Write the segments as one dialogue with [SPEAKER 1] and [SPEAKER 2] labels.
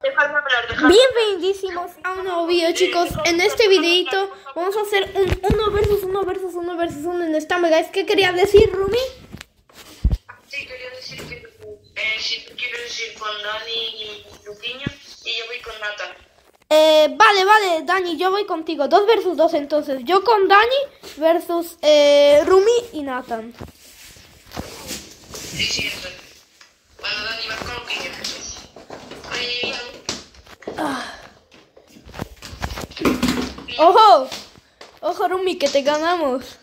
[SPEAKER 1] Déjame hablar, déjame.
[SPEAKER 2] Bienvenidísimos a un nuevo video, chicos. En este videito vamos a hacer un 1 versus 1 en esta mega. ¿Qué querías decir, Rumi?
[SPEAKER 1] Sí, quería decir que si tú quieres ir con Dani y Luquiño y yo voy con Nathan.
[SPEAKER 2] Vale, Dani, yo voy contigo. 2 versus 2 entonces. Yo con Dani versus Rumi y Nathan.
[SPEAKER 1] Sí, cierto. Bueno, Dani, vas con Luquiño.
[SPEAKER 2] ¡Ojo! ¡Ojo, Rumi, que te ganamos!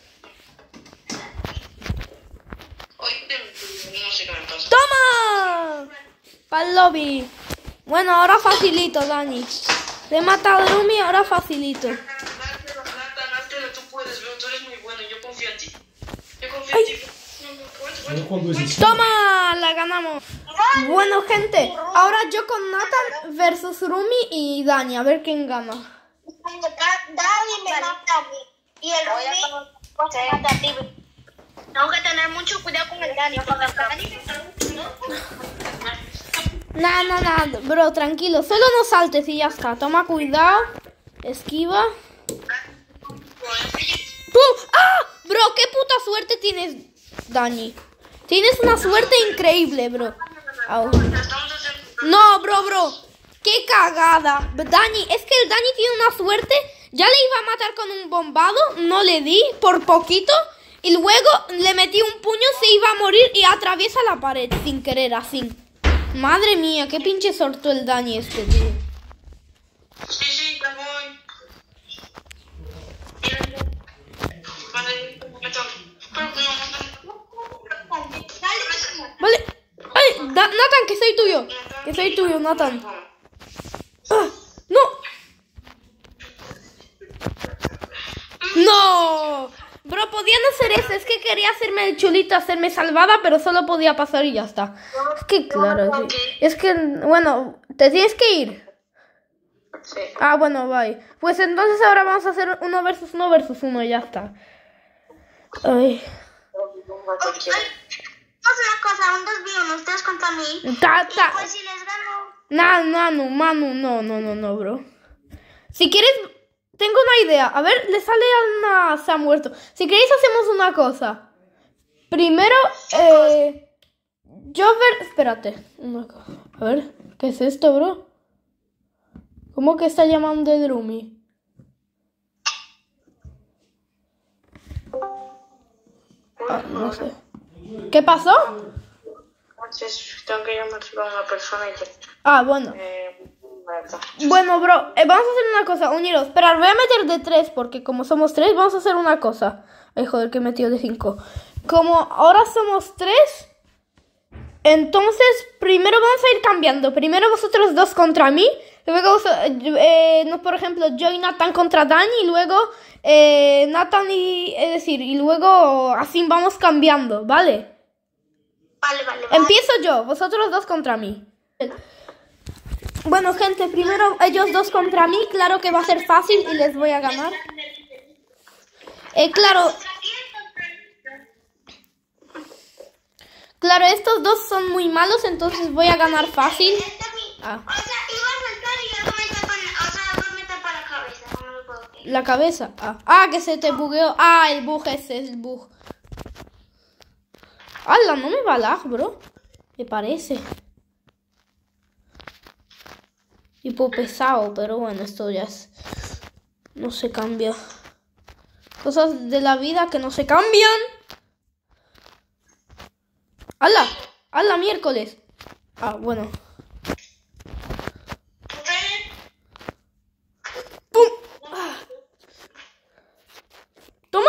[SPEAKER 1] Hoy no sé qué me pasa.
[SPEAKER 2] ¡Toma! Pa'l lobby. Bueno, ahora facilito, Dani. Te he matado a Rumi, ahora facilito.
[SPEAKER 1] Nathan, háztelo, tú puedes, bro. Tú eres muy bueno, yo confío en ti. Yo confío en ti.
[SPEAKER 2] ¡Toma! La ganamos. Bueno, gente, ahora yo con Nathan versus Rumi y Dani. A ver quién gana.
[SPEAKER 3] Dani me mata a mí. Y el Rumi me mata a ti. Tengo que tener mucho cuidado con el Dani. Porque el Dani
[SPEAKER 2] Nah, bro, tranquilo. Solo no saltes y ya está. Toma cuidado. Esquiva. ¡Pum! ¡Ah! Bro, qué puta suerte tienes, Dani. Tienes una suerte increíble, bro. Au. No, bro. ¡Qué cagada! Dani, es que el Dani tiene una suerte. Ya le iba a matar con un bombado. No le di, por poquito. Y luego le metí un puño, se iba a morir y atraviesa la pared sin querer, así. Madre mía, qué pinche sorto el Dani este, tío.
[SPEAKER 1] Sí, te voy. Vale, me toca.
[SPEAKER 2] Vale. ¡Ay! Nathan, que soy tuyo. Que soy tuyo, Nathan. ¡Ah! ¡No! ¡No! Bro, podía no hacer eso. Es que quería hacerme el chulito, hacerme salvada, pero solo podía pasar y ya está. Es que claro, sí. Es que, bueno, ¿te tienes que ir?
[SPEAKER 1] Sí.
[SPEAKER 2] Ah, bueno, bye. Pues entonces ahora vamos a hacer 1 versus 1 y ya está. Ay.
[SPEAKER 3] Haz una cosa, un 2v1, ustedes contra mí. Y pues si les gano.
[SPEAKER 2] No, bro. Si quieres, tengo una idea. A ver, le sale a una... Se ha muerto. Si queréis hacemos una cosa. Primero, espérate. Una cosa. A ver, ¿qué es esto, bro? ¿Cómo que está llamando el Rumi? Ah, no sé. ¿Qué pasó?
[SPEAKER 1] Entonces, tengo que llamar a una persona y ya.
[SPEAKER 2] Ah, bueno. Bueno, bro, vamos a hacer una cosa, uniros. Esperad, voy a meter de 3 porque como somos 3, vamos a hacer una cosa. Ay, joder, que he metido de 5. Como ahora somos 3, entonces primero vamos a ir cambiando. Primero vosotros 2 contra mí. Luego, por ejemplo, yo y Nathan contra Dani. Y luego Nathan y luego así vamos cambiando, ¿vale?
[SPEAKER 3] Vale.
[SPEAKER 2] Empiezo yo, vosotros 2 contra mí. Bueno, gente, primero ellos 2 contra mí. Claro que va a ser fácil y les voy a ganar. Claro, estos 2 son muy malos, entonces voy a ganar fácil. Ah.
[SPEAKER 3] O sea, iba a saltar y algo me tapó, algo me tapa la cabeza. No me puedo creer.
[SPEAKER 2] La cabeza. Ah, que se te bugueó. Ah, el bug ese es el bug. ¡Hala! No me va lag, bro. Me parece. Tipo pesado, pero bueno, esto ya es... No se cambia. Cosas de la vida que no se cambian. ¡Hala! ¡Hala, miércoles! Ah, bueno. ¡Pum! Ah. ¡Toma!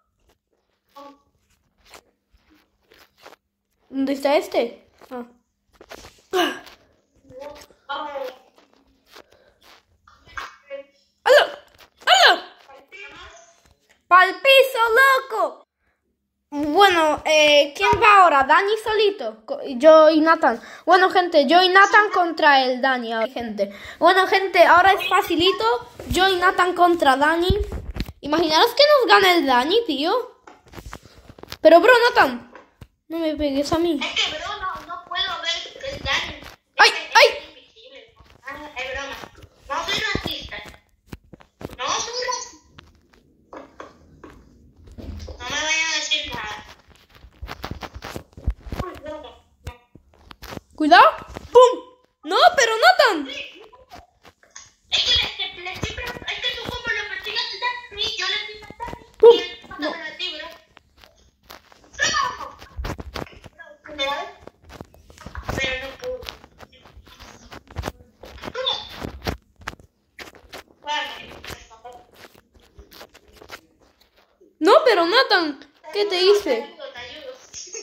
[SPEAKER 2] ¿Dónde está este? Ah. ¡Hala! ¡Pa'l piso, loco! Bueno, ¿quién va ahora? ¿Dani solito? Yo y Nathan. Bueno, gente, yo y Nathan contra el Dani, gente. Bueno, gente, ahora es facilito. Yo y Nathan contra Dani. Imaginaros que nos gana el Dani, tío. Pero, bro, Nathan, no me pegues a mí.
[SPEAKER 3] Es que, bro, no puedo ver el Dani.
[SPEAKER 2] ¡Ay! pero Nathan, ¿qué te hice?
[SPEAKER 1] Te ayudo.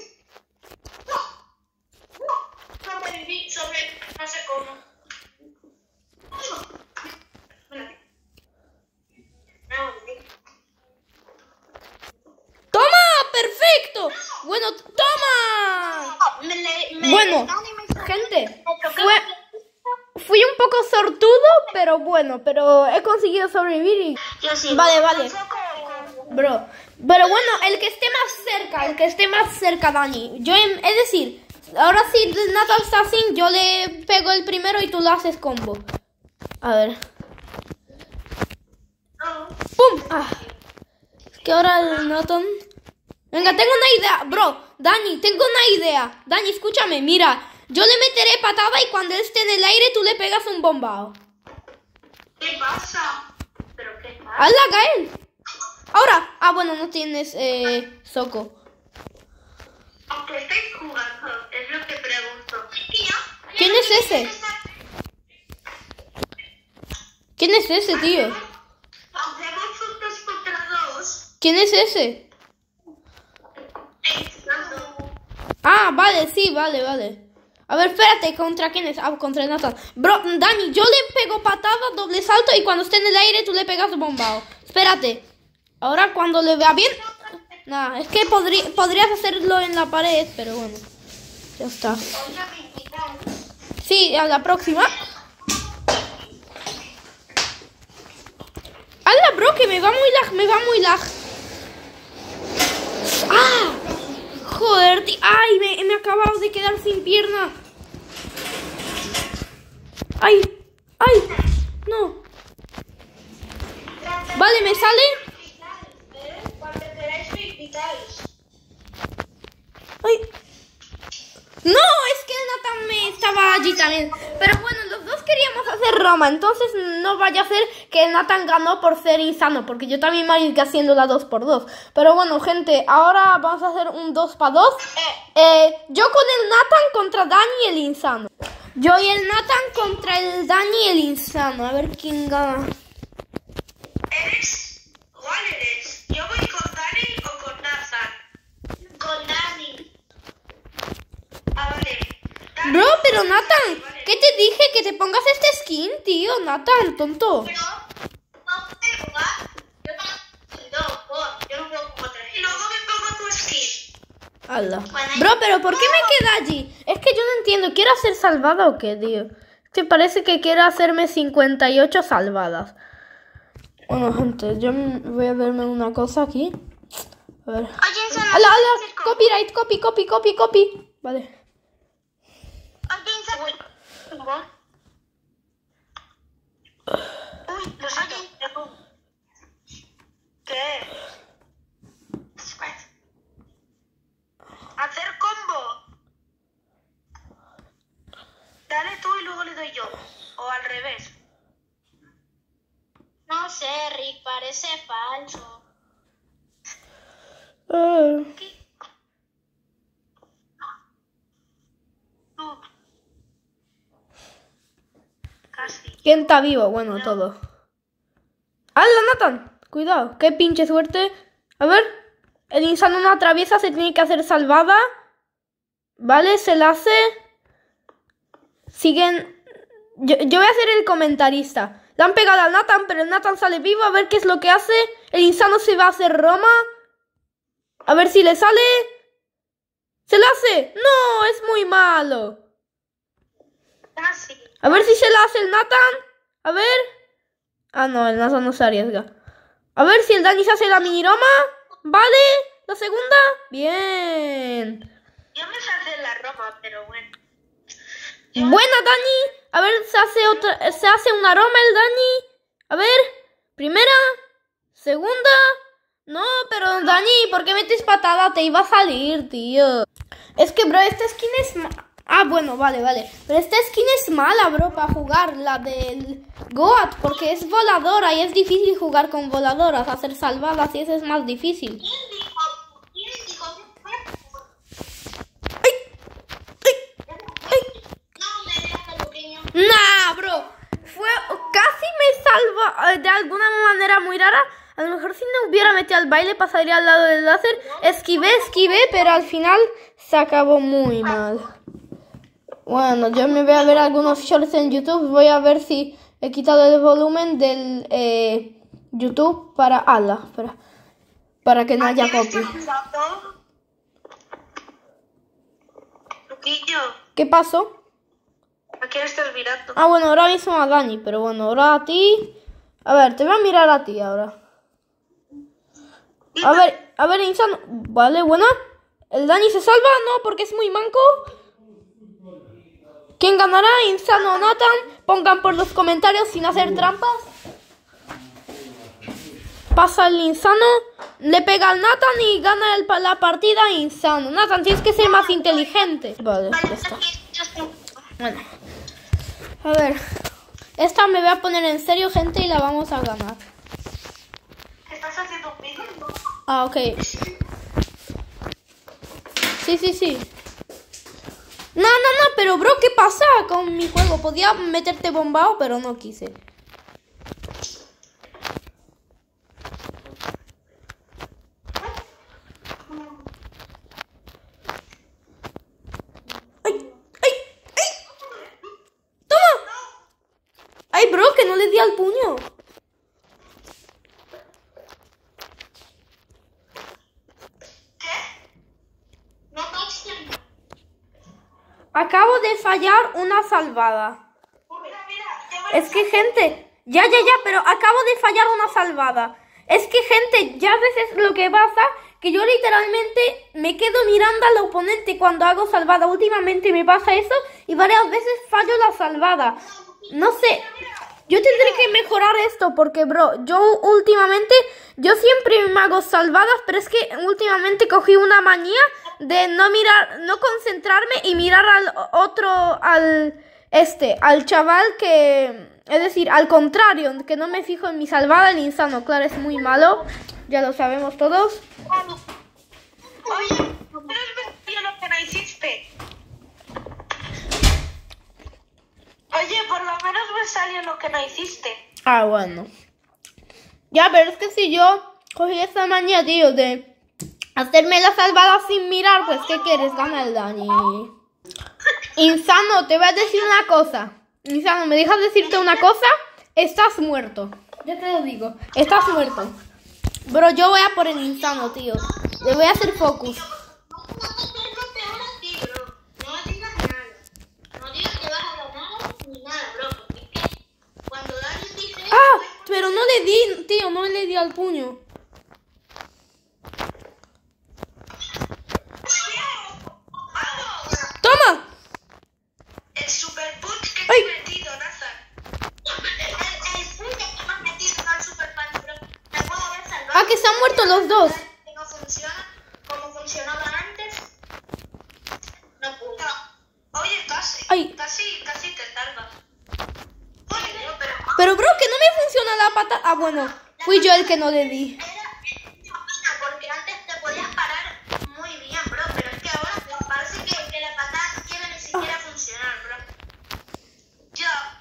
[SPEAKER 1] Sobreviví, no sé cómo.
[SPEAKER 2] ¡Toma! ¡Perfecto! Bueno, ¡toma! Bueno, gente, fui un poco sortudo, pero bueno, pero he conseguido sobrevivir y...
[SPEAKER 3] Yo sí.
[SPEAKER 2] Vale. Bro, pero bueno, el que esté más cerca, Dani. Es decir, ahora si Nathan está así, yo le pego el primero y tú lo haces combo. A ver. ¡Pum! Ah. Es que ahora el Nathan... Venga, tengo una idea, bro. Dani, tengo una idea. Dani, escúchame, mira. Yo le meteré patada y cuando él esté en el aire tú le pegas un bombao.
[SPEAKER 1] ¿Qué pasa? ¿Pero qué pasa?
[SPEAKER 2] ¡Hazla caer! Ahora. Ah, bueno, no tienes soco.
[SPEAKER 1] Aunque estéis jugando, es lo que pregunto.
[SPEAKER 2] ¿Quién es ese? ¿Quién es ese, tío?
[SPEAKER 1] Hacemos un 2 contra 2.
[SPEAKER 2] ¿Quién es ese? Ah, vale, sí, vale. A ver, espérate, ¿contra quién es? Ah, contra Nathan. Bro, Dani, yo le pego patada, doble salto y cuando esté en el aire tú le pegas bombao. Espérate. Ahora cuando le vea bien... Nah, es que podrías hacerlo en la pared, pero bueno. Ya está. Sí, a la próxima. ¡Hala, bro, que me va muy lag! ¡Ah! Joder, tío. ¡Ay! Me he acabado de quedar sin pierna. ¡Ay! No. Vale, ¿me sale? ¡Ay! No, es que Nathan me estaba allí también. Pero bueno, los dos queríamos hacer Roma. Entonces no vaya a ser que Nathan ganó por ser insano. Porque yo también me arriesgué haciendo la 2x2. Pero bueno, gente, ahora vamos a hacer un 2x2. Yo con el Nathan contra Dani y el insano. Yo y el Nathan contra el Dani y el insano. A ver quién gana.
[SPEAKER 1] ¿Cuál eres? ¿Yo voy con Dani o con Nathan?
[SPEAKER 3] Con Dani.
[SPEAKER 1] Ah, vale.
[SPEAKER 2] Bro, pero Nathan, ¿qué te dije? Que te pongas este skin, tío. Nathan, tonto.
[SPEAKER 3] Pero no puedo jugar. Yo no puedo jugar otra vez.
[SPEAKER 1] Y luego me pongo tu skin.
[SPEAKER 2] Hala. Bro, pero ¿por qué me queda allí? Es que yo no entiendo. ¿Quiero hacer salvada o qué, tío? Es que parece que quiero hacerme 58 salvadas. Bueno, gente, yo voy a verme una cosa aquí. A ver. ¡Hala! Copyright, copy. Vale.
[SPEAKER 1] ¿Qué? Hacer combo. Dale tú y luego le doy yo. O al revés.
[SPEAKER 3] No sé, Rick, parece falso.
[SPEAKER 1] Casi.
[SPEAKER 2] ¿Quién está vivo? Bueno, todo. ¡Hala, Nathan! Cuidado, qué pinche suerte. A ver, el insano no atraviesa, se tiene que hacer salvada. Vale, se la hace. Siguen. Yo voy a ser el comentarista. Le han pegado a Nathan, pero el Nathan sale vivo. A ver qué es lo que hace. El insano se va a hacer Roma. A ver si le sale. ¡Se la hace! ¡No! Es muy malo.
[SPEAKER 1] Casi.
[SPEAKER 2] A ver si se la hace el Nathan. A ver. Ah, no, el Nathan no se arriesga. A ver si el Dani se hace la mini Roma. ¿Vale? ¿La segunda? Bien.
[SPEAKER 1] Yo me sé hacer la Roma, pero bueno.
[SPEAKER 2] Buena, Dani. A ver, se hace una Roma el Dani. A ver. Primera. Segunda. No, pero Dani, ¿por qué metes patada? Te iba a salir, tío. Es que, bro, esta skin es... Ah, bueno, vale. Pero esta skin es mala, bro, para jugar. La del Goat, porque es voladora y es difícil jugar con voladoras. Hacer salvadas y eso es más difícil. Nah, bro. Casi me salva de alguna manera muy rara. A lo mejor si no hubiera metido al baile pasaría al lado del láser. Esquivé, pero al final se acabó muy mal. Bueno, yo me voy a ver algunos shorts en YouTube. Voy a ver si he quitado el volumen del YouTube para que no haya copy.
[SPEAKER 1] Luquillo,
[SPEAKER 2] ¿Qué pasó?
[SPEAKER 1] ¿a quién estás mirando?
[SPEAKER 2] Ah, bueno, ahora mismo a Dani, pero bueno, ahora a ti. A ver, te voy a mirar a ti ahora. A ver, Insano. Vale, bueno. ¿El Dani se salva? No, porque es muy manco. ¿Quién ganará? ¿Insano o Nathan? Pongan por los comentarios sin hacer trampas. Pasa el Insano, le pega al Nathan y gana la partida Insano. Nathan, tienes que ser más inteligente. Vale, ya está. Bueno. A ver. Esta me voy a poner en serio, gente, y la vamos a ganar.
[SPEAKER 1] ¿Estás haciendo un vídeo?
[SPEAKER 2] Ah, ok. Sí. No, pero bro, ¿qué pasa con mi juego? Podía meterte bombao, pero no quise. ¡Ay! ¡Toma! ¡Ay, bro, que no le di al puño! Acabo de fallar una salvada. Es que, gente, ya, pero acabo de fallar una salvada. Es que, gente, ya a veces lo que pasa, que yo literalmente me quedo mirando al oponente cuando hago salvada. Últimamente me pasa eso y varias veces fallo la salvada. No sé, yo tendré que mejorar esto porque, bro, yo siempre me hago salvadas, pero es que últimamente cogí una manía de no concentrarme y mirar al chaval es decir, al contrario, que no me fijo en mi salvada. El Insano, claro, es muy malo, ya lo sabemos todos.
[SPEAKER 1] Oye, pero es mentira lo que no hiciste. Oye, por lo menos me salió lo que no hiciste.
[SPEAKER 2] Ah, bueno. Ya, pero es que si yo cogí esa manía, tío, de hacerme la salvada sin mirar, pues ¿qué quieres? Gana el Dani. Insano, te voy a decir una cosa. Insano, ¿me dejas decirte una cosa? Estás muerto. Ya te lo digo. Estás muerto. Bro, yo voy a por el Insano, tío. Le voy a hacer focus. Ah, pero no le di, tío, no le di al puño. ¡Toma!
[SPEAKER 1] El super punch que te he metido, Nathan. El punch que te has metido no el super punch, bro. Te puedo haber salvado.
[SPEAKER 2] Ah, que se han muerto los dos.
[SPEAKER 1] Que no funciona como funcionaba antes. No pudo. Oye, casi.
[SPEAKER 2] Ay.
[SPEAKER 1] Casi te salvas. Oye, no,
[SPEAKER 2] Pero, bro, que no me funciona la pata. Ah, bueno, fui yo el que no le di.
[SPEAKER 1] Porque antes te podías parar muy bien, bro. Pero es que ahora parece que la patada no quiere ni siquiera funcionar, bro. Ya.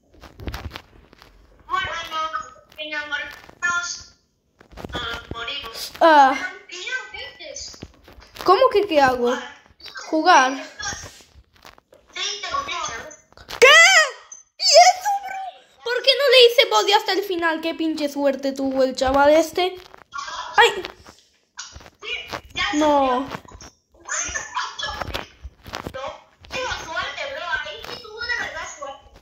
[SPEAKER 1] Bueno, mi amor, nos morimos.
[SPEAKER 2] Ah,
[SPEAKER 1] ¿Y yo qué es?
[SPEAKER 2] ¿cómo que qué hago? Jugar.
[SPEAKER 1] Sí, te lo digo.
[SPEAKER 2] ¿Qué? ¿Y eso, bro? ¿Por qué no le hice body hasta el final? Qué pinche suerte tuvo el chaval este. ¡Ay! No.
[SPEAKER 1] Tengo suerte, bro. Ahí sí tuvo de verdad suerte.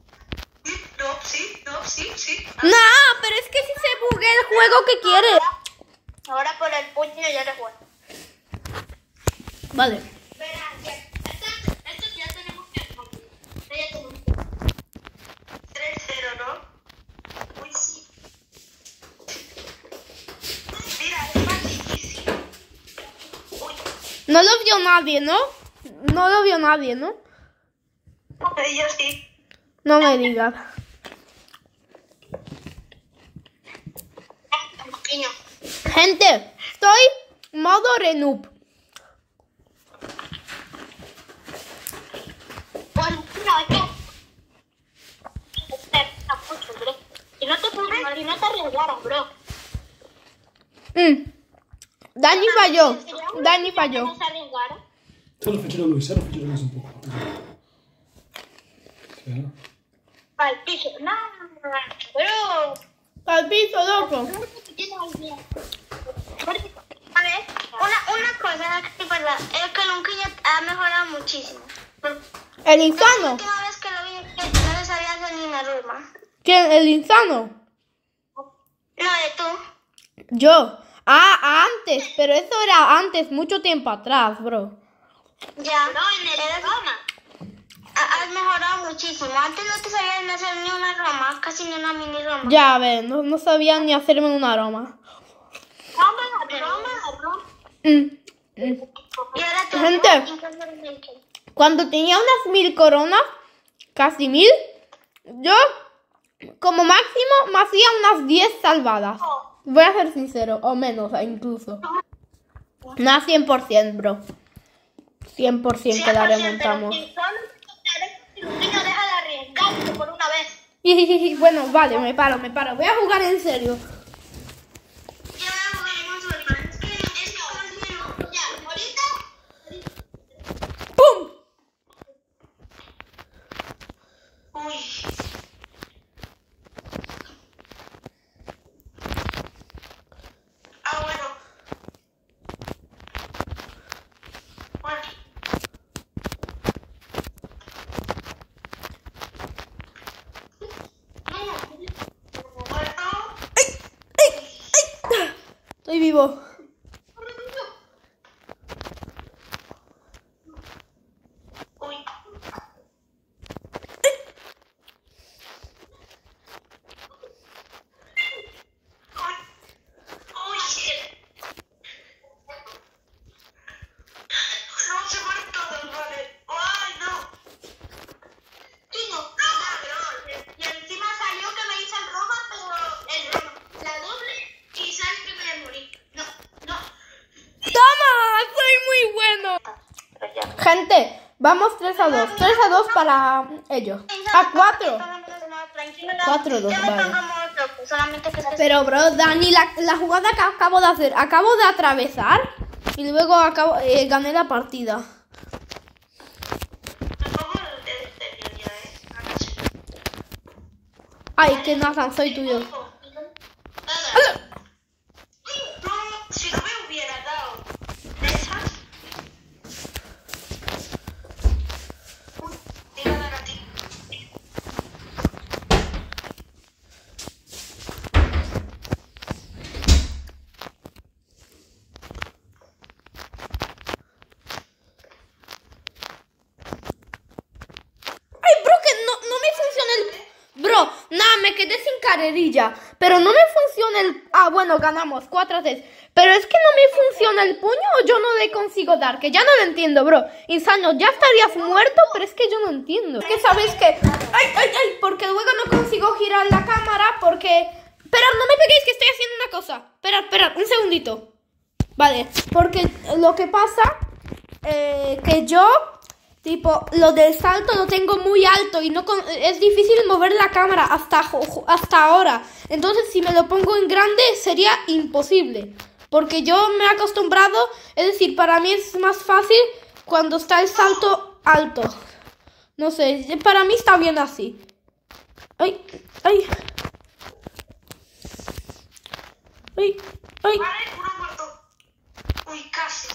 [SPEAKER 1] Sí.
[SPEAKER 2] Nah, pero es que si se bugue el juego, ¿qué quiere?
[SPEAKER 3] Ahora por el puño ya le juego.
[SPEAKER 2] Vale.
[SPEAKER 3] Verá, esto ya tenemos que hacer. Ya tenemos que
[SPEAKER 1] 3-0, ¿no? Uy, sí. Mira, es más difícil. Uy.
[SPEAKER 2] No lo vio nadie, ¿no? No lo vio nadie, ¿no?
[SPEAKER 1] Yo sí.
[SPEAKER 2] No me digas. Gente, estoy modo renoob.
[SPEAKER 3] Bueno, mira, es que mucho, bro. Si no te arriesgaron, bro.
[SPEAKER 2] Dani falló. Dani falló.
[SPEAKER 3] No se arriesgara.
[SPEAKER 4] Solo fecero Luis un poco. Sí.
[SPEAKER 3] Al piso. No, pero...
[SPEAKER 2] Al piso, loco.
[SPEAKER 3] A ver, una cosa que es verdad, es que Lunky ya ha mejorado muchísimo.
[SPEAKER 2] El
[SPEAKER 3] La
[SPEAKER 2] insano.
[SPEAKER 3] última vez que lo vi, que no le sabía hacer ni una ruma.
[SPEAKER 2] ¿Quién? El insano.
[SPEAKER 3] No, de tú.
[SPEAKER 2] Yo. Antes. Pero eso era antes, mucho tiempo atrás, bro.
[SPEAKER 3] Ya. No, en el Roma. Has mejorado muchísimo. Antes no te sabías ni hacer ni una roma, casi ni una mini roma.
[SPEAKER 2] Ya, a ver, no sabía ni hacerme un aroma.
[SPEAKER 3] Roma.
[SPEAKER 2] Y
[SPEAKER 3] ahora te
[SPEAKER 2] gente, cuando tenía unas 1000 coronas, casi 1000, yo como máximo me hacía unas 10 salvadas. Voy a ser sincero, o menos incluso. No 100%, bro. 100% que la remontamos.
[SPEAKER 3] No deja de arriesgarse por una vez.
[SPEAKER 2] Bueno, vale, me paro. Voy a jugar en serio.
[SPEAKER 1] Ya jugaremos ahorita. Es que consigo. Ya, ahorita.
[SPEAKER 2] ¡Pum!
[SPEAKER 1] Uy. Bueno. Bueno.
[SPEAKER 2] Estoy vivo.
[SPEAKER 1] Uy. Uy, shit. No se mueren todos, vale. Ay, no. Y no, ladrón. Y encima salió que me hice el Roma, pero el Roma. La doble y sale que me morí. No.
[SPEAKER 2] ¡Toma! ¡Soy muy bueno! Gente, vamos 3-2. 3-2 para ellos. A 4. 4-2, vale.
[SPEAKER 3] Solamente que
[SPEAKER 2] Pero, bro, Dani, la jugada que acabo de hacer, acabo de atravesar y luego gané la partida.
[SPEAKER 1] Me pongo de ya,
[SPEAKER 2] Ay, que Nathan, soy tuyo.
[SPEAKER 1] No, si no me hubiera dado esas. Uy, te iba a dar a ti.
[SPEAKER 2] Ay, bro, que no me funciona el... Bro, nada, me quedé sin carrerilla. Pero no me funciona el... Ah, bueno, ganamos 4-3. Pero es que no me funciona el puño o yo no le consigo dar. Que ya no lo entiendo, bro. Insano, ya estarías muerto, pero es que yo no entiendo. Es que sabes que... Ay, porque luego no consigo girar la cámara porque... Esperad, no me peguéis que estoy haciendo una cosa. Esperad, un segundito. Vale, porque lo que pasa... que yo... Tipo, lo del salto lo tengo muy alto y no es difícil mover la cámara hasta ahora. Entonces, si me lo pongo en grande, sería imposible. Porque yo me he acostumbrado, es decir, para mí es más fácil cuando está el salto alto. No sé, para mí está bien así. Ay.
[SPEAKER 1] Vale, uno muerto. Uy, casi.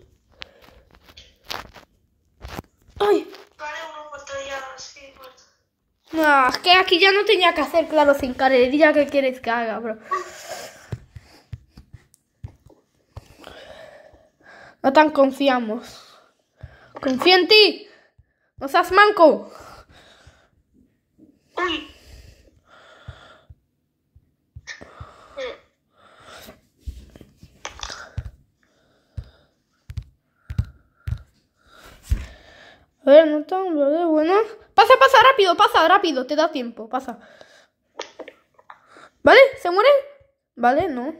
[SPEAKER 2] Ay.
[SPEAKER 1] Vale, uno muerto ya, sí, muerto.
[SPEAKER 2] No, es que aquí ya no tenía que hacer, claro, sin carrerilla. ¿Qué quieres que haga, bro? No tan confiamos. Confío en ti. No seas manco.
[SPEAKER 1] Uy.
[SPEAKER 2] A ver, no tan bueno. Pasa rápido, te da tiempo, pasa. ¿Vale? ¿Se muere? Vale, no.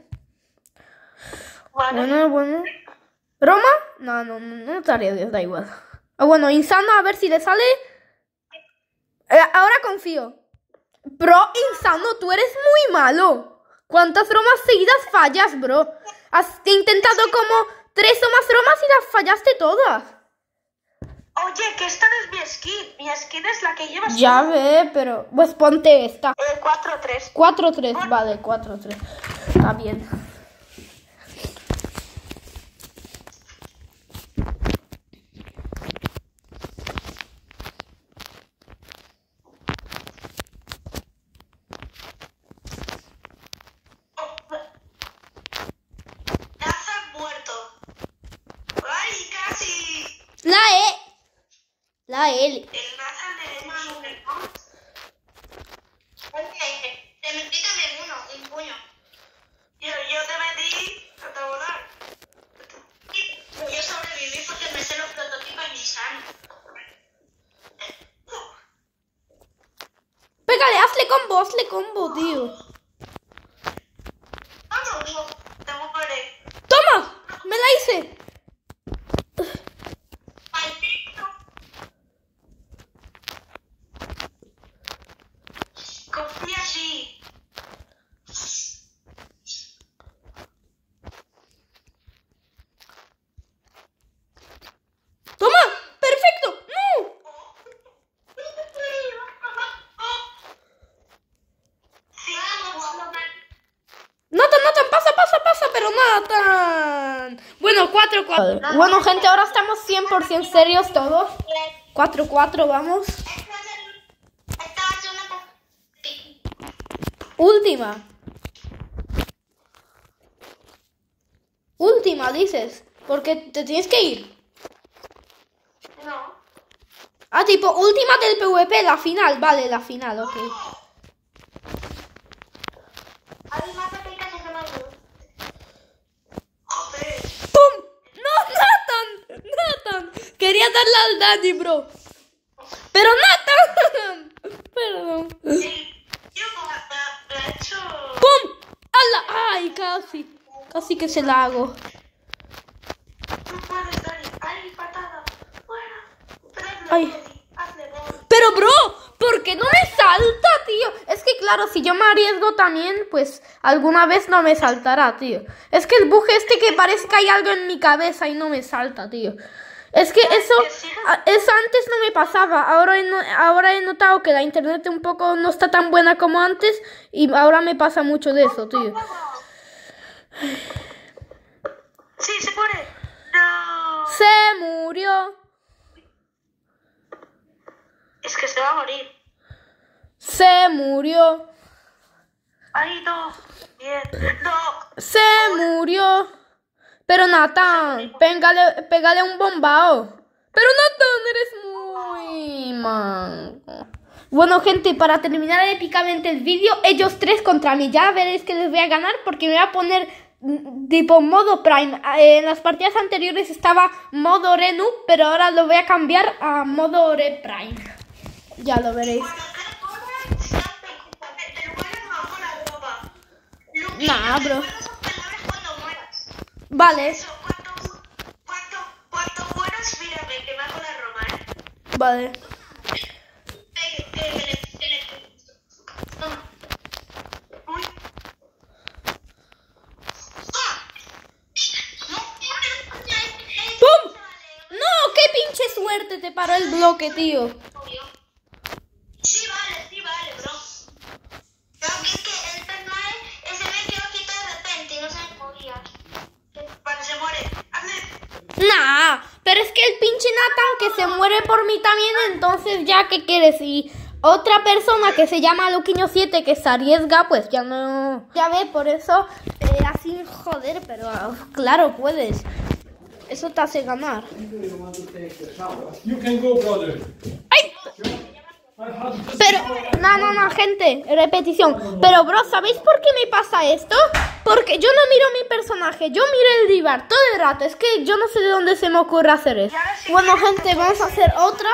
[SPEAKER 1] Vale.
[SPEAKER 2] Bueno. ¿Roma? No te haré, Dios, da igual. Ah, bueno, Insano, a ver si le sale. Ahora confío. Bro, Insano, tú eres muy malo. ¿Cuántas bromas seguidas fallas, bro? Has intentado como 3 o más bromas y las fallaste todas.
[SPEAKER 1] Oye, que esta no es mi skin. Mi skin es la que llevas.
[SPEAKER 2] Ya ve, pero... Pues ponte esta.
[SPEAKER 1] 4-3.
[SPEAKER 2] 4-3, vale, 4-3. Está bien.
[SPEAKER 1] Nathan muerto. ¡Ay, casi!
[SPEAKER 2] La L.
[SPEAKER 1] El Nathan es un hermano.
[SPEAKER 3] Oye, te metí también un puño.
[SPEAKER 1] Yo te metí hasta volar.
[SPEAKER 3] Yo sobreviví porque me sé los prototipos Nissan.
[SPEAKER 2] Pégale, hazle combo, tío.
[SPEAKER 1] Vamos, te moriré.
[SPEAKER 2] ¡Toma! ¡Me la hice!
[SPEAKER 1] Confía así.
[SPEAKER 2] ¡Toma! ¡Perfecto! ¡No! Nathan, pasa, pero Nathan. Bueno, 4-4. Bueno, gente, ahora estamos 100% serios todos. 4-4, vamos. Última, dices. Porque te tienes que ir.
[SPEAKER 1] No.
[SPEAKER 2] Ah, tipo, última del PvP, la final. Vale, la final, ok.
[SPEAKER 1] Joder.
[SPEAKER 2] ¡Pum! ¡No, Nathan! Quería darle al Dani, bro. ¡Pero Nathan! Perdón.
[SPEAKER 1] Sí. Yo me ha hecho.
[SPEAKER 2] ¡Pum! ¡Hala! ¡Ay, casi! Casi que se la hago.
[SPEAKER 1] No puedes, Dani. ¡Ay, patada! Fuera. Pero
[SPEAKER 2] Ay.
[SPEAKER 1] hazle gol.
[SPEAKER 2] Pero, bro, ¿por qué no me salta, tío? Es que, claro, si yo me arriesgo también, pues alguna vez no me saltará, tío. Es que el bug este que parece que hay algo en mi cabeza y no me salta, tío. Es que eso antes no me pasaba. Ahora he notado que la internet un poco no está tan buena como antes y ahora me pasa mucho de eso, tío.
[SPEAKER 1] Sí, se muere. No.
[SPEAKER 2] Se murió.
[SPEAKER 1] Es que se va a morir.
[SPEAKER 2] Se murió.
[SPEAKER 1] Ay, no. Bien. No.
[SPEAKER 2] Se murió. Pero Nathan, pégale un bombao. Pero Nathan, eres muy manco. Bueno, gente, para terminar épicamente el vídeo, ellos 3 contra mí. Ya veréis que les voy a ganar porque me voy a poner tipo modo Prime. En las partidas anteriores estaba modo Renu, pero ahora lo voy a cambiar a modo Re Prime. Ya lo veréis. Nah, bro. Vale,
[SPEAKER 1] Eso, cuando mueras, mírame, que bajo la Roma,
[SPEAKER 2] vale.
[SPEAKER 1] Uy.
[SPEAKER 2] ¡Pum! ¡No! ¡Qué pinche suerte! Te paró el bloque, tío.
[SPEAKER 3] Sí, vale, bro. Creo que es que el personaje ese me quedó quieto de repente y no se movía.
[SPEAKER 1] Vale, se muere. Hazle.
[SPEAKER 2] Nah, pero es que el pinche Nathan que se muere por mí también, entonces ya, ¿qué quieres? Y otra persona que se llama Luquiño7 que se arriesga, pues ya no... Ya ve, por eso, así, joder, pero claro, puedes. Eso te hace ganar.
[SPEAKER 4] You can go, brother.
[SPEAKER 2] ¡Ay! Pero, no, gente, repetición. Pero, bro, ¿sabéis por qué me pasa esto? Porque yo no miro mi personaje, yo miro el rival todo el rato. Es que yo no sé de dónde se me ocurre hacer eso. Bueno, gente, vamos a hacer otra.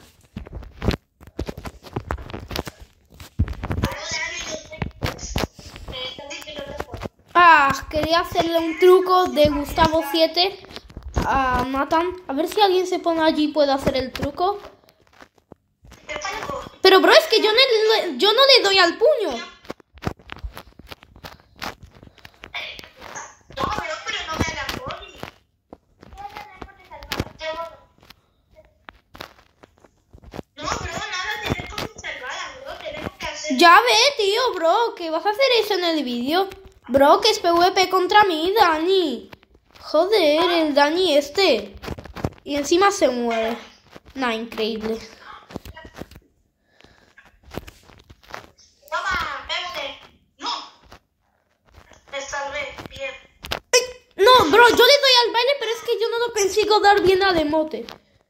[SPEAKER 2] Quería hacerle un truco de Gustavo 7 a Nathan. A ver si alguien se pone allí y puede hacer el truco. Pero, bro, es que yo no le doy al puño. Ya ve, tío, bro, que vas a hacer eso en el vídeo. Bro, que es PvP contra mí, Dani. Joder, el Dani este. Y encima se muere. Nah, increíble.
[SPEAKER 1] Toma, pégate. No. Me salvé, bien.
[SPEAKER 2] No, bro, yo le doy al baile, pero es que yo no lo consigo dar bien al emote.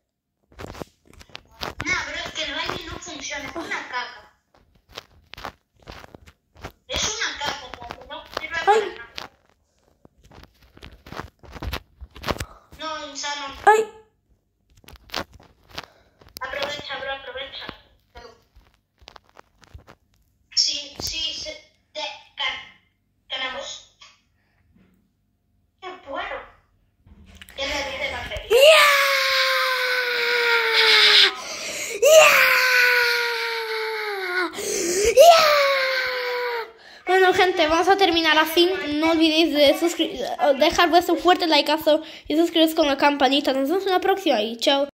[SPEAKER 1] No, pero es que el baile no funciona, es una caca. Es una caca, porque no sirve para
[SPEAKER 2] Ay.
[SPEAKER 1] nada. No, insano.
[SPEAKER 2] Ay,
[SPEAKER 1] Aprovecha, bro, aprovecha. Sí, ganamos. Qué bueno. Ya me olvidé de batería.
[SPEAKER 2] Bueno, gente, vamos a terminar así. No olvidéis de dejar vuestro fuerte likeazo y suscribiros con la campanita. Nos vemos en la próxima y chao.